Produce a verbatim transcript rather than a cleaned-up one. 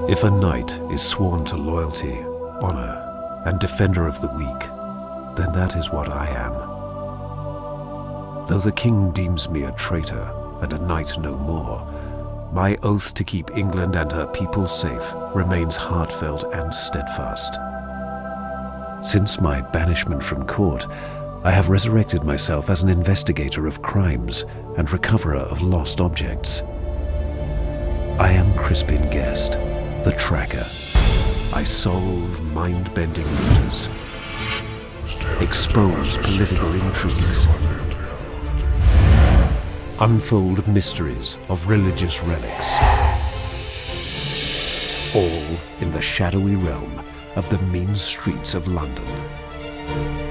If a knight is sworn to loyalty, honor, and defender of the weak, then that is what I am. Though the king deems me a traitor and a knight no more, my oath to keep England and her people safe remains heartfelt and steadfast. Since my banishment from court, I have resurrected myself as an investigator of crimes and recoverer of lost objects. I am Crispin Guest, the Tracker. I solve mind-bending murders, expose political intrigues, unfold mysteries of religious relics, all in the shadowy realm of the mean streets of London.